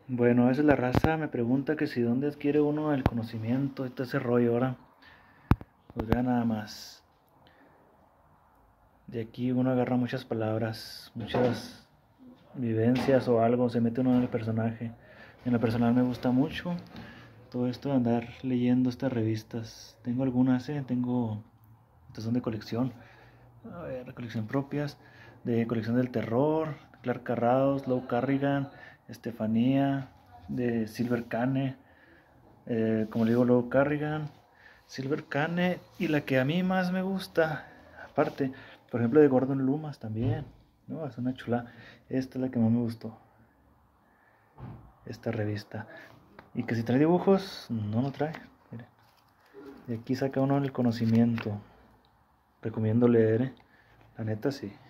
Bueno, a veces la raza me pregunta que si dónde adquiere uno el conocimiento y todo ese rollo ahora. Pues vea nada más. De aquí uno agarra muchas palabras, muchas vivencias o algo, se mete uno en el personaje. En lo personal me gusta mucho todo esto de andar leyendo estas revistas. Tengo algunas, estas son de colección. A ver, colección propias, de colección del terror, Clark Carrados, Lou Carrigan, Estefanía, de Silver Cane, como le digo, Lou Carrigan, Silver Cane, y la que a mí más me gusta, aparte, por ejemplo, de Gordon Lumas también, ¿no? Es una chula. Esta es la que más me gustó, esta revista. Y que si trae dibujos, no trae. Mire. De aquí saca uno el conocimiento. Recomiendo leer, La neta sí.